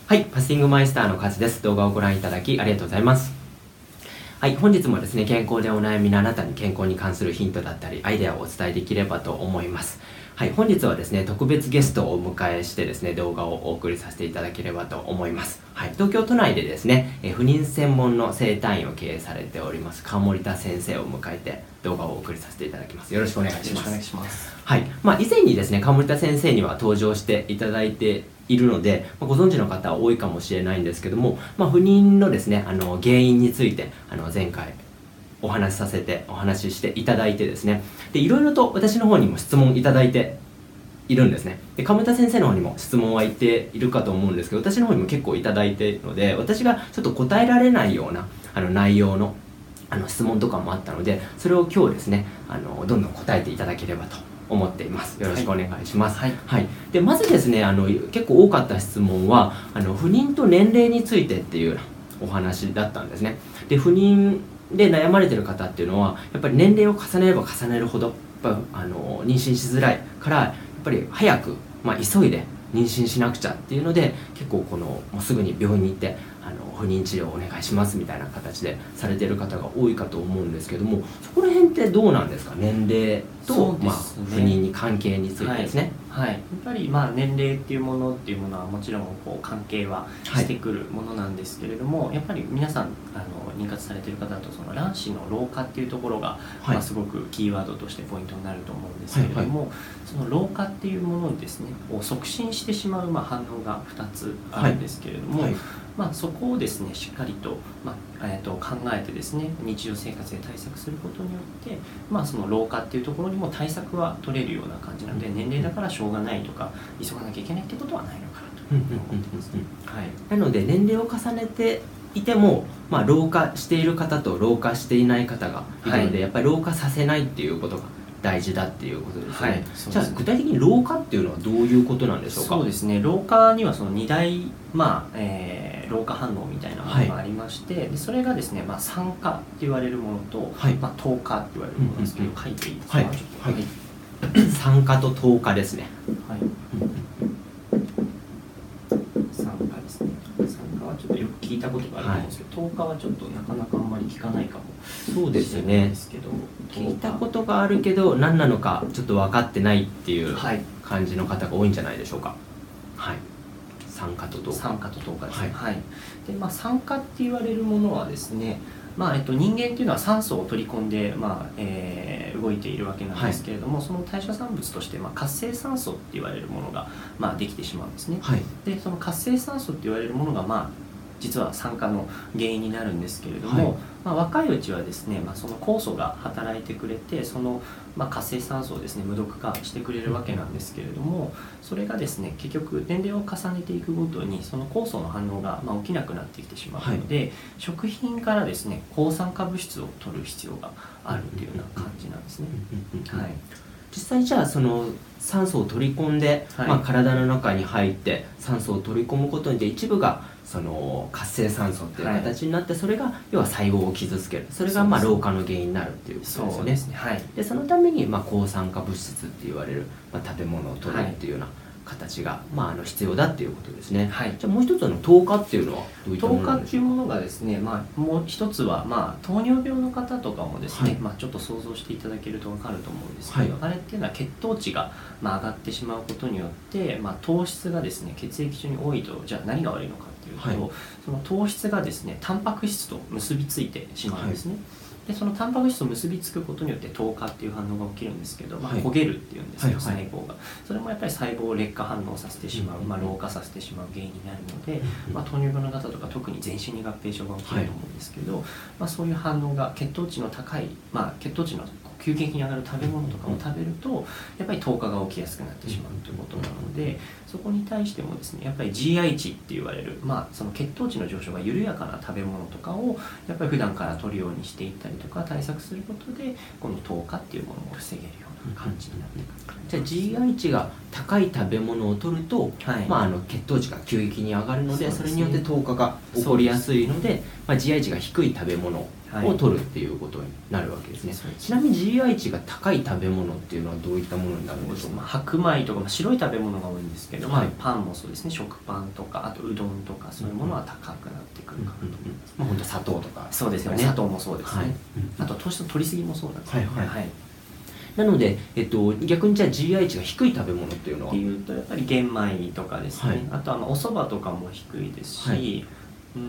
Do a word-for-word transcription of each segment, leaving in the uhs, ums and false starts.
はい、ファスティングマイスターのカズです。動画をご覧いただきありがとうございます。はい、本日もですね、健康でお悩みのあなたに健康に関するヒントだったり、アイデアをお伝えできればと思います。はい、本日はですね、特別ゲストをお迎えしてですね、動画をお送りさせていただければと思います。はい、東京都内でですね、え不妊専門の整体院を経営されております川森田先生を迎えて動画をお送りさせていただきます。よろしくお願いします。 よろしくお願いします。 はい、まあ、以前にですね、川森田先生には登場していただいているので、まあ、ご存知の方は多いかもしれないんですけども、まあ、不妊のですね、あの原因についてあの前回お話しさせてお話ししていただいてですね、でいろいろと私の方にも質問いただいているんですね。で川村先生の方にも質問は言っているかと思うんですけど、私の方にも結構いただいているので、私がちょっと答えられないようなあの内容のあの質問とかもあったので、それを今日ですね、あのどんどん答えていただければと思っています。よろしくお願いします。はい、はい、でまずですね、あの結構多かった質問はあの不妊と年齢についてっていうお話だったんですね。で不妊で悩まれてる方っていうのはやっぱり年齢を重ねれば重ねるほどやっぱあの妊娠しづらいから、やっぱり早く、まあ、急いで妊娠しなくちゃっていうので、結構このもうすぐに病院に行ってあの不妊治療をお願いしますみたいな形でされてる方が多いかと思うんですけども、そこら辺ってどうなんですか？年齢と、ね、まあ、不妊に関係についてですね。 はい、はい、やっぱりまあ年齢っていうものっていうものはもちろんこう関係はしてくるものなんですけれども、はい、やっぱり皆さんあの妊活されている方だとその卵子の老化っていうところが、はい、まあ、すごくキーワードとしてポイントになると思うんですけれども、はいはい、その老化っていうものにですねを促進してしまうまあ反応がふたつあるんですけれども、はいはい、まあ、そこをですねしっかりと、まあえー、と考えてですね日常生活で対策することによって、まあ、その老化っていうところにも対策は取れるような感じなので、年齢だからしょうがないとか急がなきゃいけないってことはないのかなと思ってますね。はい、 なので年齢を重ねていても、まあ、老化している方と老化していない方がいるので、はい、やっぱり老化させないっていうことが大事だっていうことですね。はい、そうですね。じゃあ具体的に老化っていうのはどういうことなんでしょうか？ そうですね、老化にはそのに大、まあえー、老化反応みたいなものがありまして、はい、でそれがですね、まあ、酸化って言われるものと、はい、まあ、糖化って言われるものですけど、うんうんうん、書いていいですか？はい、ちょっと、はい、 酸化と糖化ですね。 はい、酸化ですね。酸化はちょっとよく聞いたことがあると思うんですけど、はい、糖化はちょっとなかなかあんまり聞かないかもそうですね。 ですけど、 聞いたことがあるけど何なのかちょっと分かってないっていう感じの方が多いんじゃないでしょうか。はい、酸化と糖化。 酸化と糖化ですね。はい、はい、でまあ、酸化って言われるものはですね、まあえっと、人間っていうのは酸素を取り込んで、まあえー、動いているわけなんですけれども、はい、その代謝産物として、まあ、活性酸素って言われるものが、まあ、できてしまうんですね。はい、でその活性酸素って言われるものが、まあ、実は酸化の原因になるんですけれども、はい、まあ、若いうちはですね、まあ、その酵素が働いてくれてその、まあ、活性酸素をですね無毒化してくれるわけなんですけれども、それがですね結局年齢を重ねていくごとにその酵素の反応がまあ起きなくなってきてしまうので、はい、食品からですね抗酸化物質を取る必要があるというような感じなんですね。はい、 実際じゃあその酸素を取り込んで、はい、まあ、体の中に入って酸素を取り込むことによって一部がその活性酸素っていう形になって、はい、それが要は細胞を傷つける、それがまあ老化の原因になるっていうことですよね。そうですね。はい、でそのためにまあ抗酸化物質って言われる、まあ、食べ物を取るっていうような形が、まあ、あの必要だっていうことですね。はい、じゃあもう一つの糖化っていうのはどういったものなんでしょうか？ 糖化っていうものがですね、まあ、もう一つは、まあ、糖尿病の方とかもですね、はい、まあ、ちょっと想像していただけると分かると思うんですけど、はい、あれっていうのは血糖値が、まあ、上がってしまうことによって、まあ、糖質がですね血液中に多いとじゃあ何が悪いのかっていうと、はい、その糖質がですねタンパク質と結びついてしまうんですね。はい、でそのタンパク質と結びつくことによって糖化っていう反応が起きるんですけど、まあ、焦げるっていうんですけど、はい、細胞がそれもやっぱり細胞を劣化反応させてしまう、まあ、老化させてしまう原因になるので、まあ、糖尿病の方とか特に全身に合併症が起きると思うんですけど、はい、まあ、そういう反応が血糖値の高い、まあ、血糖値の急激に上がる食べ物とかを食べるとやっぱり糖化が起きやすくなってしまうということなので、そこに対してもですねやっぱり ジーアイ 値って言われる、まあ、その血糖値の上昇が緩やかな食べ物とかをやっぱり普段から取るようにしていったりとか対策することでこの糖化っていうものを防げるよう感じになってくる。 じゃあ ジーアイ 値が高い食べ物を取ると、はい、まあ、あの血糖値が急激に上がるの で, そ, で、ね、それによって糖化が起こりやすいの で, で、まあ、ジーアイ 値が低い食べ物を取るっていうことになるわけですね、はい、ちなみに ジーアイ 値が高い食べ物っていうのはどういったものになるんでしょうか。 まあ、白米とか、まあ、白い食べ物が多いんですけど、 はい、 まあ、パンもそうですね、食パンとかあとうどんとかそういうものは高くなってくるかなと思います、 まあ、本当砂糖とか、 そうですよね、砂糖もそうですね、はい、あと糖質の取りすぎもそうなんですね、 はいはいはい、なので、えっと、逆にじゃあ ジーアイ 値が低い食べ物っていうのはっていうとやっぱり玄米とかですね、はい、あとはまあお蕎麦とかも低いですし、はい、うん、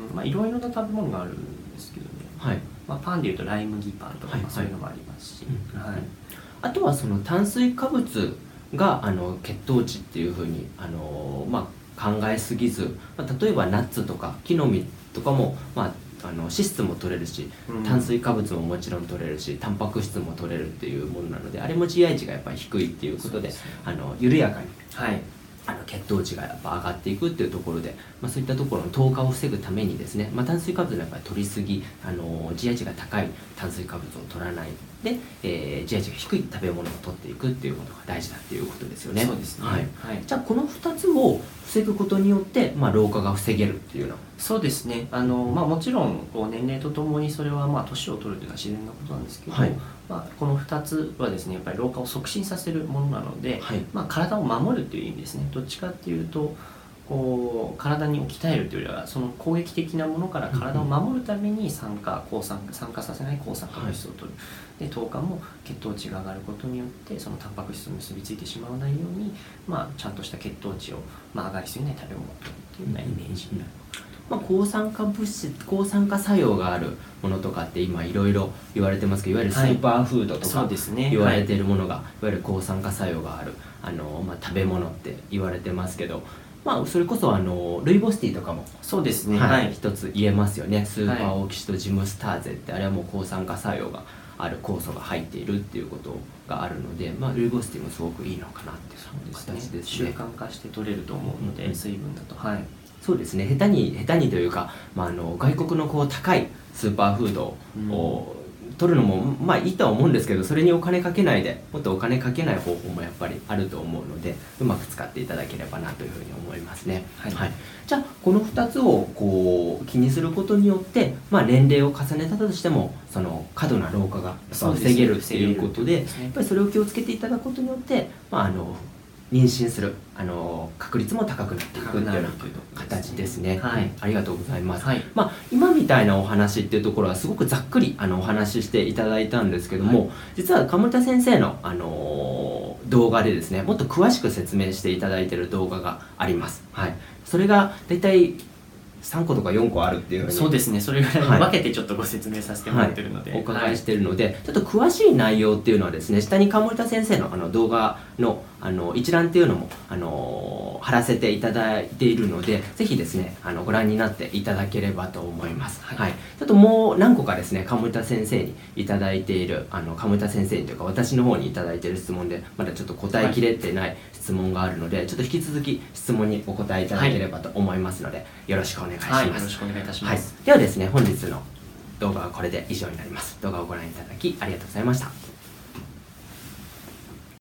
まあいろいろな食べ物があるんですけどね、はい、まあ、パンでいうとライ麦パンとか、はい、そういうのもありますし、はいはい、 あとはその炭水化物があの血糖値っていうふうにあの、まあ、考えすぎず、まあ、例えばナッツとか木の実とかも、まあ、あの脂質も取れるし、炭水化物ももちろん取れるし、タンパク質も取れるっていうものなので、あれも ジーアイ 値がやっぱり低いっていうことで、あの緩やかに、はい、あの血糖値がやっぱ上がっていくっていうところで、まあ、そういったところの糖化を防ぐためにですね、まあ、炭水化物のやっぱり取りすぎ、あの ジーアイ 値が高い炭水化物を取らないで、えー、ジーアイ 値が低い食べ物を取っていくっていうことが大事だっていうことですよね。 そうですね、 はいはい、じゃあこのふたつを防ぐことによって、まあ、老化が防げるっていうのは。 そうですね、あの、まあ、もちろんこう年齢とともにそれはまあ年を取るというのは自然なことなんですけど、はい、まあ、このふたつはですねやっぱり老化を促進させるものなので、はい、まあ、体を守るという意味ですね。どっちかっていうとこう体に鍛えるというよりはその攻撃的なものから体を守るために酸化抗酸化酸化させない抗酸化物質を取る、はい、で糖化も血糖値が上がることによってそのタンパク質と結びついてしまわないように、まあ、ちゃんとした血糖値を、まあ、上がりすぎない食べ物を取るっていうようなイメージになる。 まあ、抗酸化物質、抗酸化作用があるものとかって今いろいろ言われてますけど、いわゆるスーパーフードとか、はい、ね、言われているものが、はい、いわゆる抗酸化作用があるあの、まあ、食べ物って言われてますけど、まあ、それこそあのルイボスティーとかもそうですね、 はい、一つ言えますよね。スーパーオキシトジムスターゼって、あれはもう抗酸化作用がある酵素が入っているっていうことがあるので、まあ、ルイボスティーもすごくいいのかなっていう形ですね。 習慣化して取れると思うので、うん、水分だと、はい、 そうですね、下手に下手にというか、まあ、あの外国のこう高いスーパーフードを取るのも、まあいいとは思うんですけど、それにお金かけないでもっとお金かけない方法もやっぱりあると思うので、うまく使っていただければなというふうに思いますね。はいはい、じゃあこのふたつをこう気にすることによって、まあ、年齢を重ねたとしてもその過度な老化が防げるっていうことで、やっぱりそれを気をつけていただくことによって、まあ、あの妊娠するあの確率も高くなっていくっていうような形ですね。はい、ありがとうございます。はい、まあ、今みたいなお話っていうところはすごくざっくりあのお話ししていただいたんですけども、はい、実は鴨田先生の、あのー、動画でですねもっと詳しく説明していただいている動画があります。はい、それがだいたいさんことかよんこあるっていうふうに、 そうですね、それぐらい分けてちょっとご説明させてもらってるので、 はいはい、お伺いしているので、はい、ちょっと詳しい内容っていうのはですね下に鴨田先生のあの動画のあの一覧っていうのもあの貼らせていただいているので、ぜひですねあのご覧になっていただければと思います。はい、はい、ちょっともう何個かですね鴨田先生にいただいているあの鴨田先生にというか私の方にいただいている質問でまだちょっと答えきれてない質問があるので、はい、ちょっと引き続き質問にお答えいただければと思いますので、はい、よろしくお願いします。はい、よろしくお願いいたします。 はい、ではですね本日の動画はこれで以上になります。動画をご覧いただきありがとうございました。